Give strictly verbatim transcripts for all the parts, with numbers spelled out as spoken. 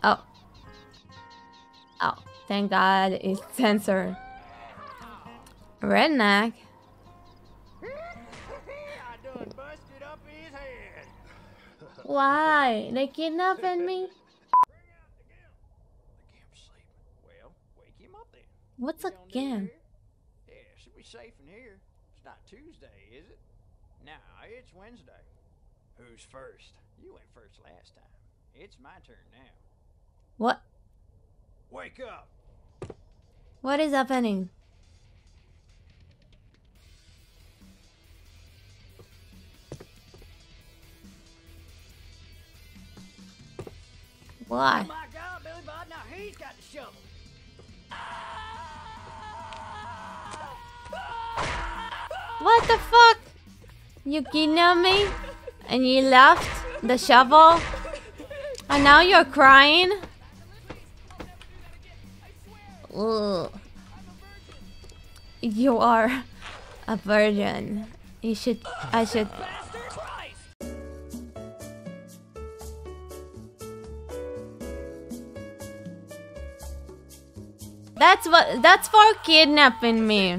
Oh. Oh, thank God it's censored. Redneck. Why? They kidnapping me? What's a gimp? Yeah, should be safe in here. It's not Tuesday, is it? Nah, it's Wednesday. Who's first? You went first last time. It's my turn now. What? Wake up! What is happening? Why? Oh my God, Billy Bob, now he's got the shovel. What the fuck? You kidnapped me? And you left the shovel? And now you're crying? Ugh. You are a virgin. You should... I should... That's what... That's for kidnapping me.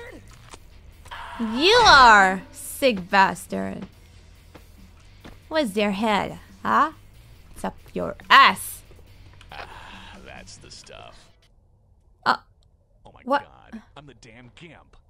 You are sick bastard. Where's your head, huh? It's up your ass. Ah, that's the stuff. Uh, oh my what? God, I'm the damn gimp.